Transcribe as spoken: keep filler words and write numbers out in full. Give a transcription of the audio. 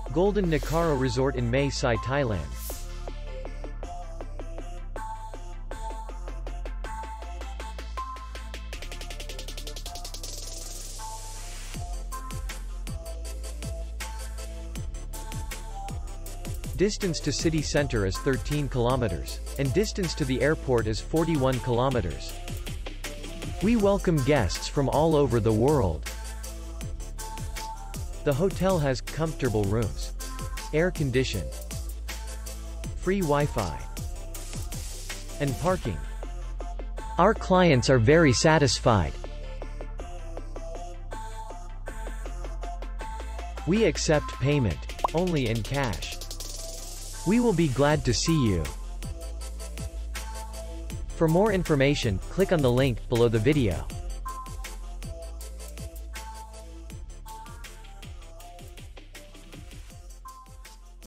Golden Nakara Resort in Mae Sai, Thailand. Distance to city center is thirteen kilometers, and distance to the airport is forty-one kilometers. We welcome guests from all over the world. The hotel has comfortable rooms, air-conditioned, free Wi-Fi, and parking. Our clients are very satisfied. We accept payment only in cash. We will be glad to see you. For more information, click on the link below the video.